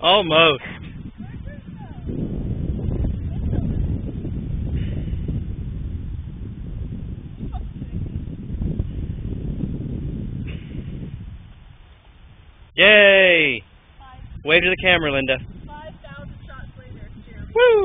Almost. Yay! Wave to the camera, Linda. 5,000 shots later, Jeremy. Woo!